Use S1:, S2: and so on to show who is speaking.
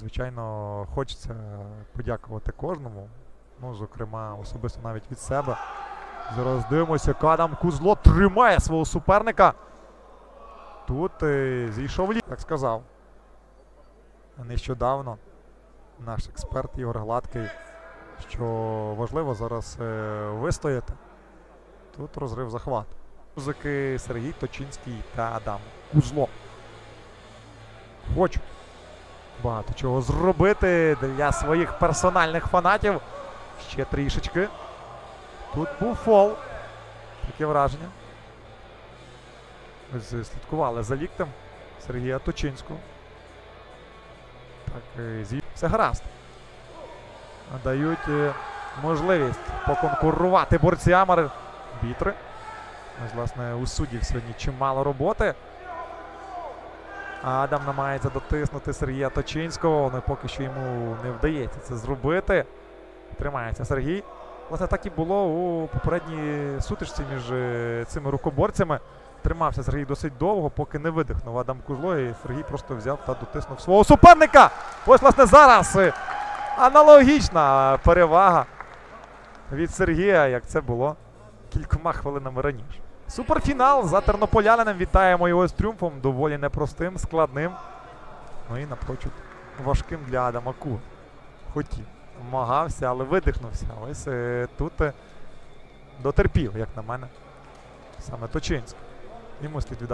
S1: Звичайно, хочеться подякувати кожному. Ну, зокрема, особисто навіть від себе. Зараз дивимося, як Адам Кузло тримає свого суперника. Тут зійшов лід, як сказав. Нещодавно наш експерт Ігор Гладкий, що важливо зараз вистояти. Тут розрив захват. Музики Сергій Точинський та Адам Кузло. Хочуть багато чого зробити для своїх персональних фанатів. Ще трішечки. Тут був фол. Таке враження. Ось слідкували за ліктем Сергія Точинського. Так, все гаразд. Дають можливість поконкурувати борцям арбітри. Ось, власне, у суддів сьогодні чимало роботи. Адам намагається дотиснути Сергія Точинського, але поки що йому не вдається це зробити. Тримається Сергій. Власне, так і було у попередній сутичці між цими рукоборцями. Тримався Сергій досить довго, поки не видихнув Адам Кузло, і Сергій просто взяв та дотиснув свого суперника. Ось, власне, зараз аналогічна перевага від Сергія, як це було кількома хвилинами раніше. Суперфінал за тернополянинем. Вітаємо його з тріумфом. Доволі непростим, складним. Ну і напрочуд важким для Адама Кузло. Хотів, намагався, але видихнувся. Ось тут дотерпів, як на мене, саме Точинський. Йому слід віддати.